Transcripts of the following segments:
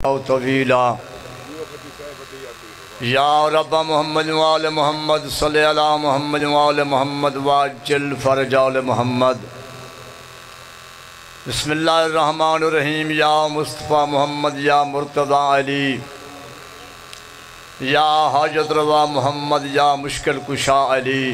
तवीला या रब मोहम्मद वाल मोहम्मद सल्ले अला मोहम्मद वाल मोहम्मद वाजिल फरजाल मोहम्मद। बिस्मिल्लाहिर्रहमानिर्रहीम। या मुस्तफ़ा मोहम्मद या मुर्तज़ा अली या हाजत रवा मोहम्मद या मुश्किल कुशा अली।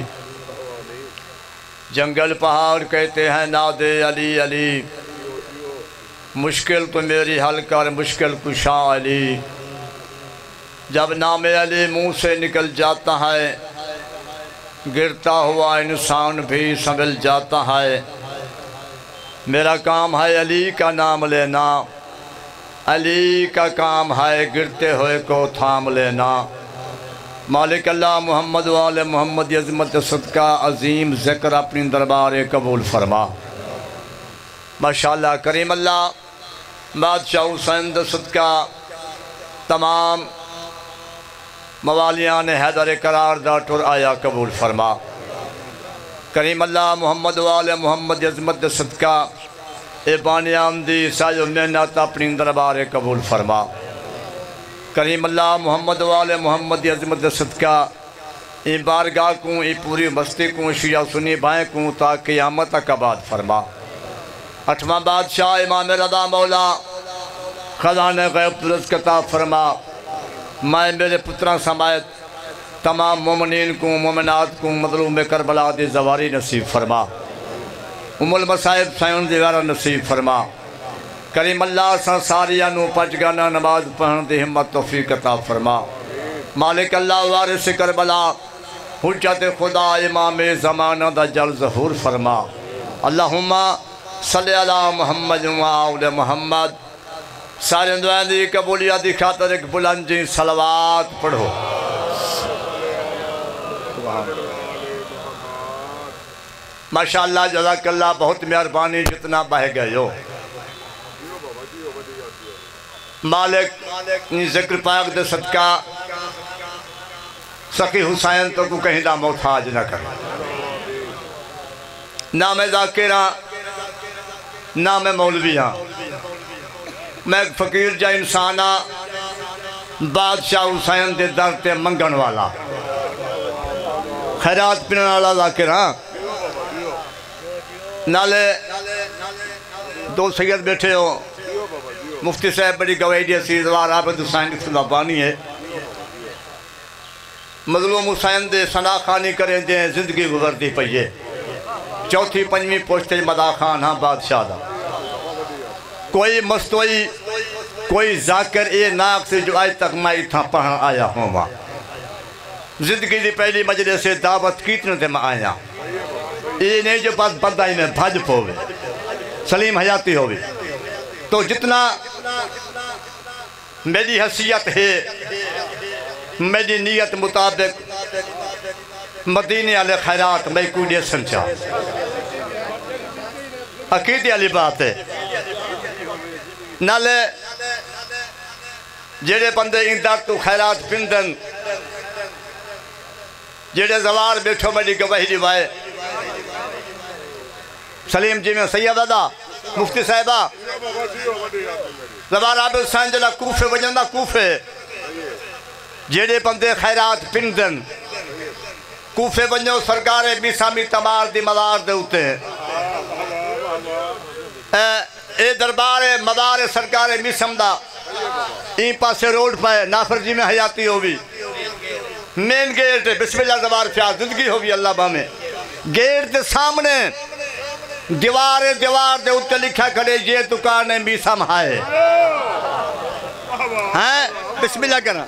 जंगल पहाड़ कहते हैं नादे अली अली, मुश्किल तो मेरी हल कर मुश्किल कुशा अली। जब नाम अली मुँह से निकल जाता है, गिरता हुआ इंसान भी संभल जाता है। मेरा काम है अली का नाम लेना, अली का काम है गिरते हुए को थाम लेना। मालिक अल्लाह मोहम्मद वाले मोहम्मद अज़मत सदका अज़ीम ज़िक्र अपनी दरबार कबूल फरमा। माशाअल्लाह करीम अल्लाह बादशाह हुसैन सदका तमाम मवालियाँ ने हैदर करार दा टुर आया कबूल फरमा। करीम अल्लाह मोहम्मद वाले मोहम्मद अज़मत सदका ए बानियाम दी साजो मेहनत अपनी दरबार कबूल फरमा। करीम अल्लाह मोहम्मद वाले मोहम्मद अज़मत सदका ई बारगाह को ई पूरी बस्ती को शिया सुनी भाई को ता क़यामत तक आबाद फरमा। अठवां बादशाह इमाम रज़ा मौला ख़ज़ाने ग़ैब कता फरमा। मैं मेरे पुत्रा समायत तमाम मोमिनीन को मोमिनात को मज़लूम करबला दी ज़वारी नसीब फरमा। उमुल मसाइब सायन दीवारा नसीब फरमा। करीम अल्लाह सारिया नू पच गाना नमाज पढ़न दी हिम्मत तौफीक अता फरमा। मालिक अल्लाह वारिस करबला हुज्जत खुदा इमाम ज़माना दा जल ज़हूर फरमा। अल्लाहुम्मा सल्ली अला मुहम्मद व आले मुहम्मद। सारे दुआएं दी कबूलियत दी खातिर एक बुलंद जी सलवात पढ़ो। माशाअल्लाह जज़ाकल्लाह, बहुत मेहरबानी जितना बह गए हो। मालिक ज़िक्र पाक दे सदका सकी हुसैन तो को कहीं दा मोहताज न कर। ना मैं ज़ाकिरा ना मैं मौलवी हाँ, मैं एक फ़कीर जा इंसान हाँ, बादशाह हुसैन दे दर ते मंगन वाला खैरात पिने वाला ज़ाकिर हाँ। नाले दो सैयद बैठे हो, मुफ्ती साहब बड़ी गवाही दी सी जावेद हुसैन बानी है। मज़लूम हुसैन दे सना खानी करें दे जिंदगी गुजरती पई है। चौथी पंजवीं पोस्टे मदा खान हाँ बादशाह दा। कोई मस्तोई कोई जाकिर ये नाक से जो आज तक मैं इतना पढ़न आया हूँ। वहाँ जिंदगी की पहली मजलिस से दावत कीतने से मैं आया। ये नहीं जो बात बंदा ही में भज पोवे सलीम हयाती होवे। तो जितना मेरी हैसियत है, मेरी नीयत मुताबिक मदीने वाले खैरात मैं को दे संचा अकीदे वाली बात है। नाले जेड़े बंदे इंदा तो खैरात पिंदन, जेड़े जवार बैठो मेरी गवाही दिवाए। सलीम जी में सैयद दादा मुफ्ती साहिबा जवार आबिद हुसैन जला कूफे वजंदा कूफे, जेड़े बंदे खैरात पिंदन कूफे वजो सरकार मिसामी तमार दी मदार दे उते ए दरबार मदार सरकार मिसम दा ई पासे रोड पे नाफर जी में हयाती होगी। मेन गेट बिस्मिल्लाह जबार प्यार जिंदगी होगी अल्लाह बामे। गेट के सामने दीवार दे उत्ते लिखा खड़े ये दुकान है मिसम है बिस्मिल्लाह करना।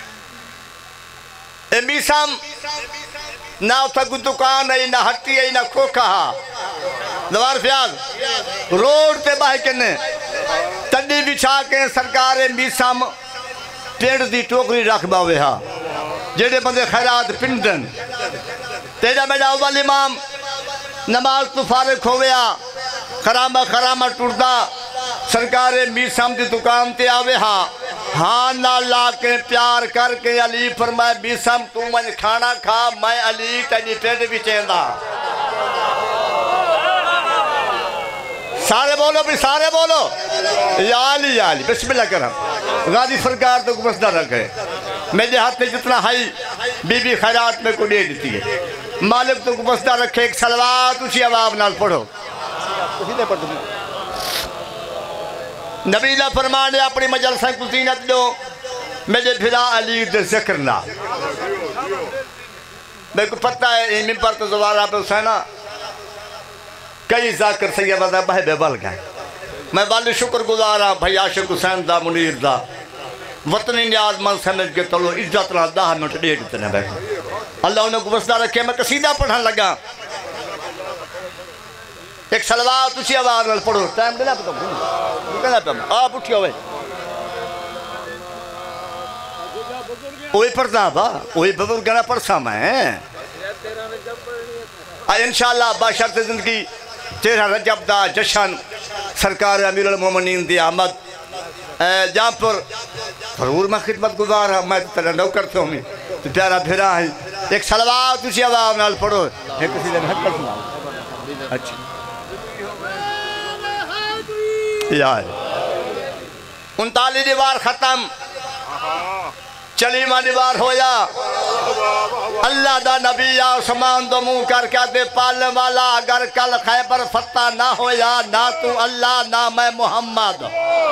ए मिसम ना उठक दुकान है ना हट्टी है ना खोखा दवार प्याज रोड ते बाह के तड़ी बिछा के सरकार मिसम पेड़ दी टोकरी रख बावे हा। जेड़े बंदे खैरात पिंडन तेरा मेरा अव्वल इमाम नमाज तो फारिग हो गया, खरामा खरामा टुरदा सरकार मिसम की दुकान ते आवे हा। हाँ ना ला के प्यार करके अली फरमाए मिसम तू मन खाना खा, मैं अली तेरी पेट बिचेंदा। सारे बोलो भी सारे बोलो याली याली बिस्मिल्लाह करम। गाजी सरकार तो बसदा रखे मेरे हाथ में जितना हाई बीबी खैरात में को दे देती है मालिक तो बसदा रखे एक सलवात उसी आवाज़ नाल पढ़ो नबी दा फरमान है अपनी मजलसा को ज़ीनत दो मेरे फिरा अली दे ज़िक्र ना मेरे को पता है इन पर तो ज़वारा पे हुसैना कई जाकिर सैयद बहबे बल गए मैं वाले शुक्रगुजार हाँ भाई आशिक हुसैन दा मुनीर दा वतनी न्याज मन समझ के चलो इज्जत ना 10 मिनट डेढ़ इतने बैठे अल्लाह उन्हें गुस्सा रखे मैं कसीदा पढ़ने लगा एक सलवार तुसी आवाज़ नाल पढ़ो टाइम देना पता आप उठियो वे ओए पढ़दा बा ओए बुजुर्ग ना पढ़सा मैं इंशाअल्लाह बाशर्त जिंदगी 13 रजब दा जश्न सरकार अमीरुल मोमिनीन दी आमद जहाँ पर जरूर मैं खिदमत गुजार हाँ मैं तेरा नौकर तो हूँ तो प्यारा फिरा है एक सलवार तुसी आवाज़ नाल पढ़ो एक किसी ने हक पर सुना अच्छा यार 39 दीवार खत्म चलीमा दीवार होया अल्लाह दा नबी आसमान दो मुंह कर क्या दे पालने वाला अगर कल खैबर फत्ता ना होया ना तू अल्लाह ना मैं मोहम्मद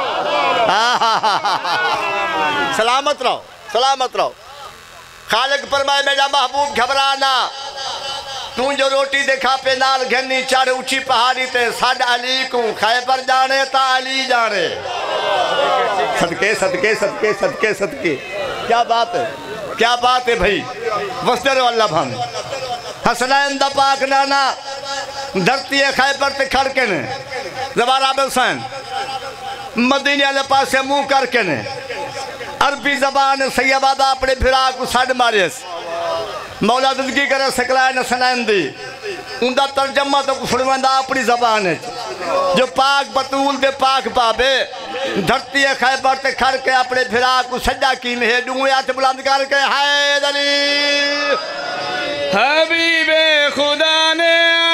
सलामत रहो खालिक फरमाए मेरा महबूब घबराना तू जो रोटी देखा पे नाल घनी चढ़ ऊंची पहाड़ी ते साड अली को खैबर जाने ता अली जाने सदके सदके सदके सदके सदके क्या बात है भाई वस्तर अल्लाह भान हसनैन दा पाक नाना धरती खैबर ते खड़के ने जवारा हुसैन मदीने वाले पासे मुंह करके ने अरबी जबान सैयदा अपने फिरा को सड मारे मौला जिंदगी करे सकला न सनैन दी उनका तर्जमा तो सुनवांदा अपनी जबान है जो पाक बतूल दे पाक पाबे धरती खैबर ते खड़ के अपने फिरा को सजा की है दूए हाथ बुलंद करके हाय अली हबीबे खुदा ने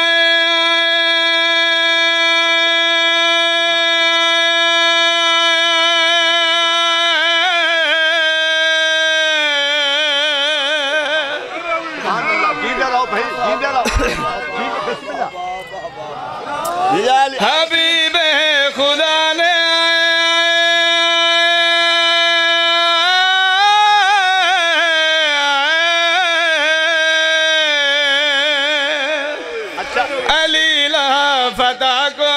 हबीबे खुदा ने अली फता को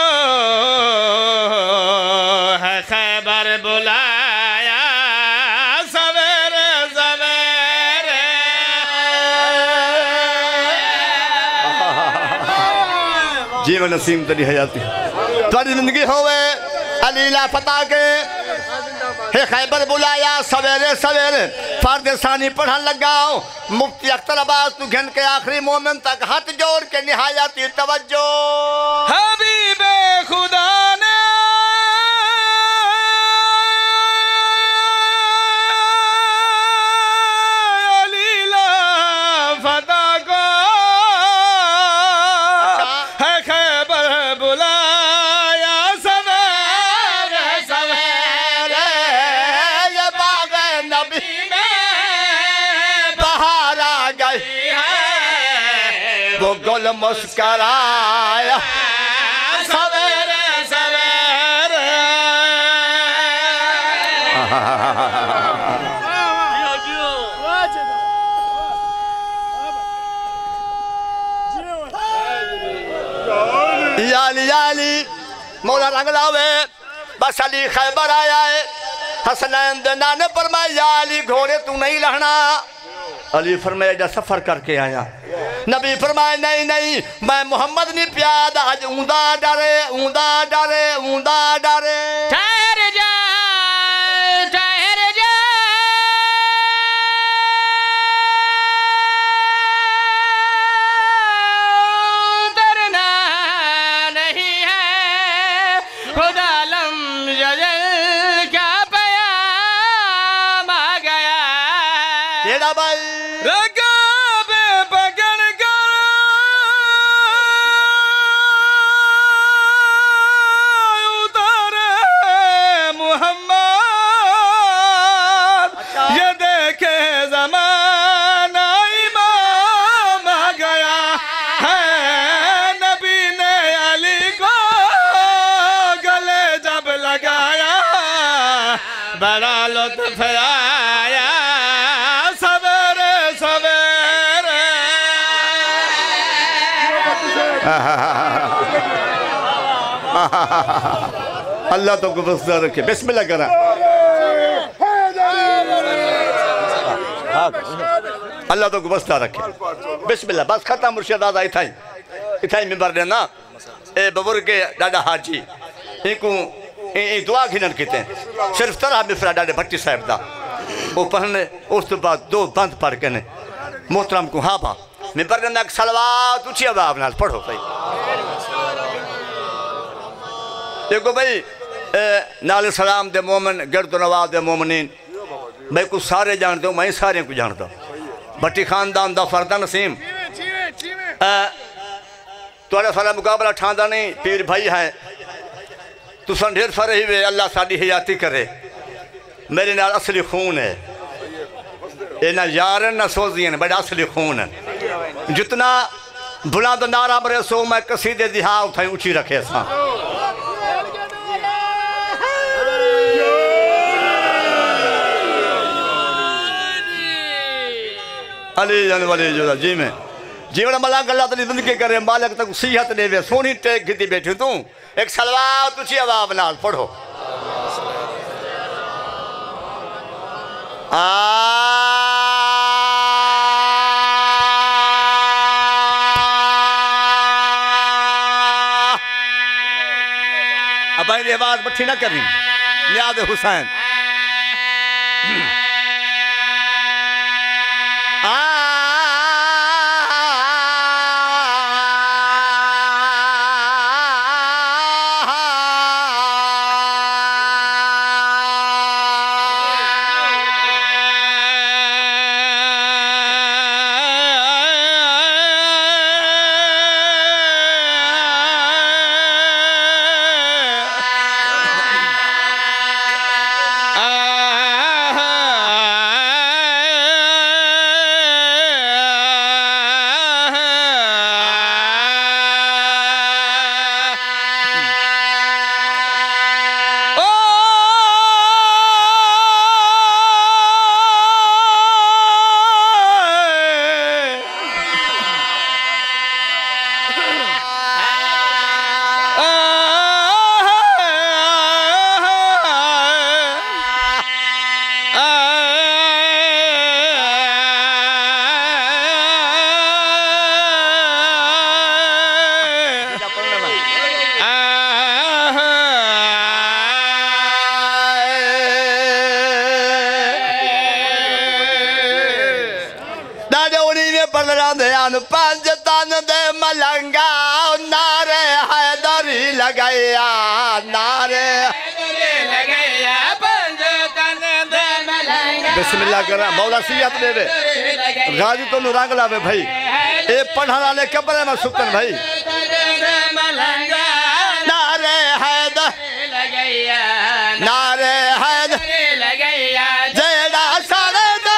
है खैबर बुलाया सवेरे सवेरे जीवन नसीम तेरी हयाती तेरी जिंदगी होवे अलीला फता के हे खैबर बुलाया सवेरे सवेरे फारदेसानी पढ़न लगाओ मुफ्ती अख्तर अब्बास तू घन के आखिरी मोमिन तक हाथ जोड़ के निहायती तवज्जो हबीबे खुदा ने अलीला फता को है खैबर बुलाया सवेरे सवेरे ये बाग नबी वो गुल मुस्कराया सवेरे सवेरे याली याली मौला रंग लावे बस अली खैबर आया है हसनैन दे नाने फरमाया या अली घोड़े तू नहीं लहना अली फरमाया जा सफर करके आया नबी फरमाया नहीं नहीं मैं मोहम्मद नहीं प्याद आज ऊंदा डरे ऊंदा डरे ऊंदा डरे ठहर जा डरना नहीं है खुदा लम जजल क्या प्याम आ गया केड़ा भाई रगाबे पकड़ कर उतारे मोहम्मद बड़ा लुत्फ आया सवेरे सवेरे। अल्लाह तो गुस्सा रखे। बिस्मिल्लाह करा। अल्लाह तो गुस्सा रखे। बिस्मिल्लाह बस खत्म। मुर्शिद दादा इथाई इथाई मिंबर देना ए बुजुर्ग दादा हाजी इनको दुआ घिनन किते सिर्फ तरह मिसरा डाडे भट्टी साहब दा वो पढ़ने उस तो बाद दो बंद पढ़ के ने मोहतरम को हाँ बा मिंबर देना एक सलवात ऊंची आवाज नाल पढ़ो भाई। देखो भाई नाले सलाम दे मोमिन गिरदो नवाज दे मोमिनीन भाई को सारे जानते हो मैं सारे को जानता भट्टी खानदान दा फर्दा नसीम तुहाडा सारा मुकाबला ठांदा नहीं पीर भाई है तुसन ढेर सारे ही वे अल्लाह साड़ी हयाती करे मेरे नाल असली खून है ये ना यार ना सोजियन बड़ा असली खून है जितना बुलंद नारा मरे सो मैं कसीदे दिहा उठाई ऊंची रखे सा अली जन वाले जो जी में जीवन मला गल्ला तली जिंदगी करे मालिक तक सीहत देवे सोनी टेक गिती बैठी तू एक सलवात ऊंची आवाज नाल पढ़ो। अब ये आवाज बठी ना करी याद हुसैन बिस्मिल्लाह करा मौला सियात देवे गाजी तो रंग लावे भाई ए पढ़ा वाले कब्र में सुतन भाई नारे हैदर नारे हैदर जेड़ा सारे दे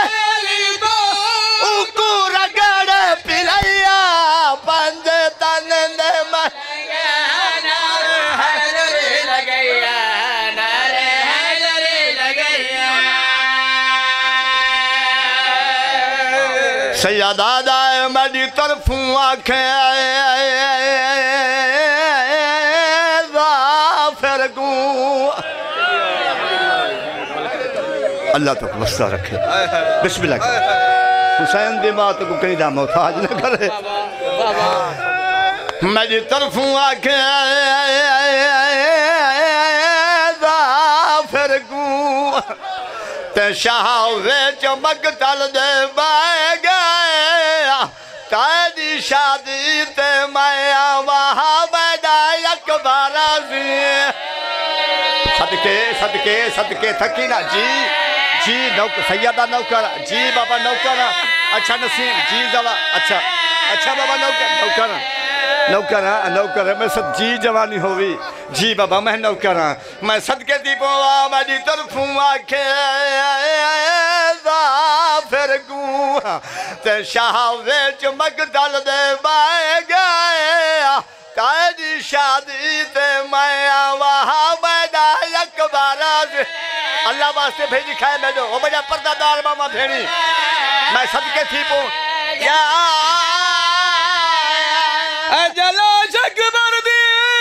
उको रगड़ पिलैया पंज तन दे सैयदा मेरी तरफों आखे फिर गू अल्लाह तो गुस्सा रखे। बिस्मिल्लाह हुसैन दी बात को कहीं दा मोहताज न करे मेरी तरफों आखे फिर गू ते शाह वे चमक तल दे बाए गया तादी शादी ते मैं वहाँ बैठा अकबर सदके सदके सदके थकी ना जी जी नौकर सैयदा नौकर जी बाबा नौकर अच्छा नसीम जी जवा अच्छा अच्छा बाबा नौकर नौकर नौकर नौकर मैं सब जी जवानी होवी जी बाबा मैं नौकर मैं सदके दी बोवा मेरी तरफों आखे फिर गू ते शाह विच मगदल दे बाए गया ताजी शादी ते मैं वहाँ बैठा अकबर अल्लाह वास्ते भेजी खाए मैं जो ओ बजा पर्दादार मामा भेणी मैं सदके थी पो या अजला शक बरदी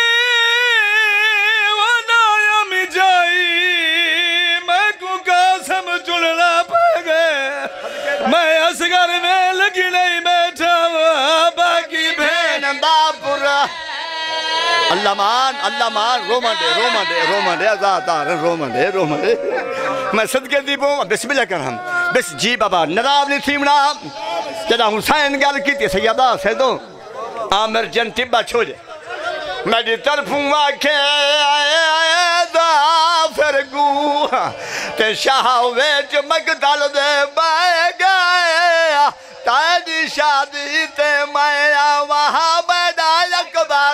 वनायम जाई मैं को कसम चुलना पड़ गए मैं असगर में लगी नहीं बैठा बाकी भेन बापुरा अल्लाह मान रोमन दे आजादार रोमन दे मैं सदके दी पो बिस्मिल्लाह कर हम बिस जी बाबा नराब नहीं थी मना जदा हुसैन गल की सैयदा से दो आमिर जन टिब्बा छोड़े मेरी तरफों आखे फिर गू ते शाह वेच मगदल दे बाए गए ताजी शादी ते मैं वहाँ बैठा अकबर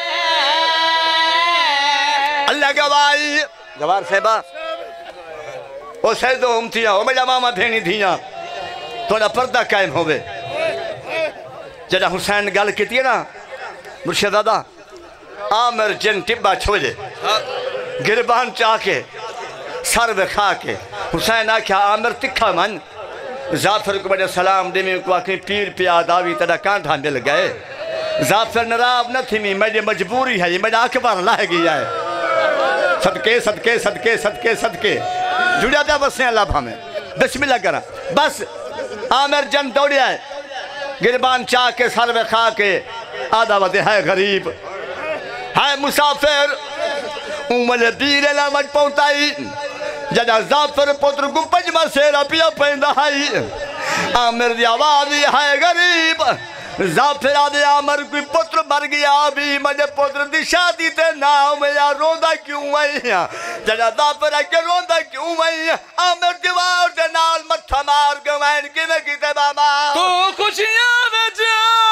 अल्लाह गवाही गवार सेबा ओ सैदो हम थिया ओ मेरा मामा भेणी थिया थोड़ा पर्दा कायम होवे जरा हुसैन गल की ना मुर्शिद दादा आमिर जिन टिब्बा छोड़े गिरबान चाह के सर विखा के हुसैन आख्या आमिर तिखा मन जाफर को बड़े सलाम दिमी को आखिर पीर प्याद आवी तेरा कांठा मिल गए जाफर नराब न थी मेरी मजबूरी है ये मेरा अखबार लाए गया है सदके सदके सदके सदके सदके जुड़ा था बस अल्लाह हमें बिस्मिल्लाह करा बस आमिर जन दौड़िया है गिरबान चाह के सर में खा के आधा वदे है गरीब है मुसाफिर उमर बीर लावट पहुंचाई जदा जाफर पुत्र को पंजवा सेरा पिया पैंदा है आमिर दी आवाज है गरीब जाफिर आदे आमिर कोई पुत्र मर गया भी मेरे पुत्र दी शादी ते नाम या रोंदा क्यों है जदा जाफिर के रोंदा क्यों है आमिर दीवार दे नाल मत्था मार गवैन किवें कीते बाबा तू खुशियां विच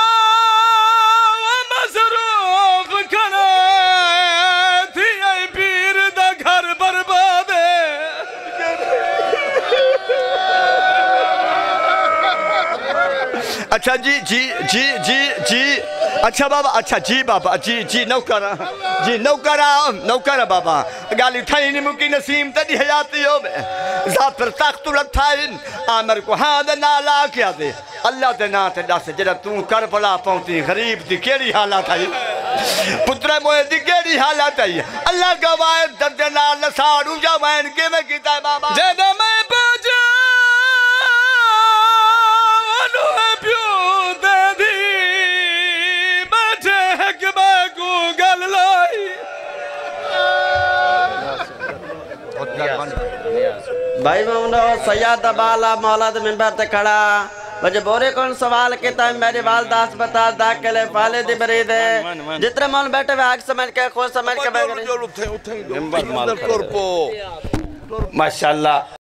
मसरूफ खड़ा थी आई पीर दा घर बर्बाद अच्छा जी जी जी जी जी अच्छा बाबा अच्छा जी बाबा जी जी नौकरा नौकरा बाबा गाली थाई नहीं मुकी नसीम तड़ी हयाती हो जाफर तख्त रखाइन आमिर को हाँ दे ना ला क्या दे अल्लाह दे ना ते दस जरा तू करबला पहुंची गरीब दी केड़ी हालत आई पुत्र मोए दी केड़ी हालत आई अल्लाह गवाए दर्द नाल नसाड़ू जावैन केवें कीता बाबा जद मैं पहुंचा भाई मोहम्मद सैयद बाला मौलाद मिंबर ते खड़ा मुझे बोरे कौन सवाल के तय मेरी वालदास बता दा के ले फाले दी बरीद जितने मौल बैठे हुए आग समझ के खोज समझ के बैठ माशाल्लाह।